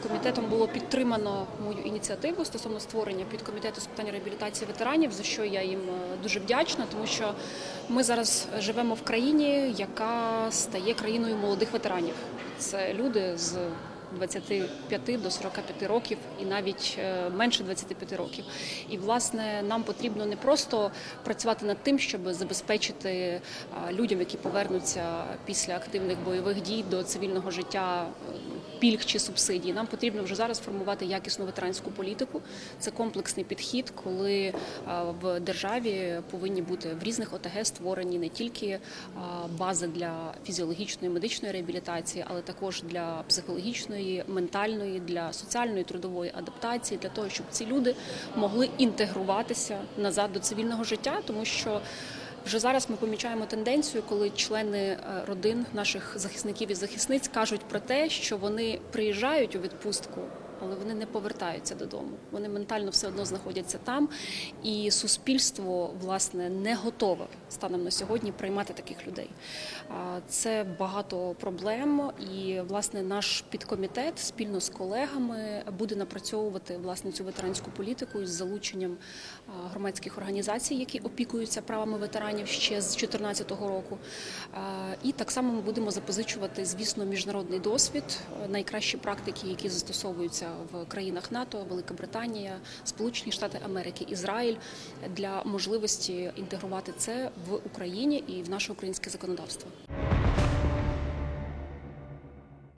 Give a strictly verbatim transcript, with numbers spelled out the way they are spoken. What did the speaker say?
комітетом було підтримано мою ініціативу стосовно створення підкомітету з питань реабілітації ветеранів, за що я їм дуже вдячна, тому що ми зараз живемо в країні, яка стає країною молодих ветеранів. Це люди з двадцяти п'яти до сорока п'яти років і навіть менше двадцяти п'яти років. І, власне, нам потрібно не просто працювати над тим, щоб забезпечити людям, які повернуться після активних бойових дій до цивільного життя, пільг чи субсидій. Нам потрібно вже зараз формувати якісну ветеранську політику. Це комплексний підхід, коли в державі повинні бути в різних ОТГ створені не тільки бази для фізіологічної, медичної реабілітації, але також для психологічної, ментальної, для соціальної, трудової адаптації, для того, щоб ці люди могли інтегруватися назад до цивільного життя, тому що вже зараз ми помічаємо тенденцію, коли члени родин наших захисників і захисниць кажуть про те, що вони приїжджають у відпустку, але вони не повертаються додому. Вони ментально все одно знаходяться там, і суспільство, власне, не готове станом на сьогодні приймати таких людей. Це багато проблем, і, власне, наш підкомітет спільно з колегами буде напрацьовувати, власне, цю ветеранську політику із залученням громадських організацій, які опікуються правами ветеранів ще з дві тисячі чотирнадцятого року. І так само ми будемо запозичувати, звісно, міжнародний досвід, найкращі практики, які застосовуються в країнах НАТО, Велика Британія, Сполучені Штати Америки, Ізраїль, для можливості інтегрувати це в Україні і в наше українське законодавство.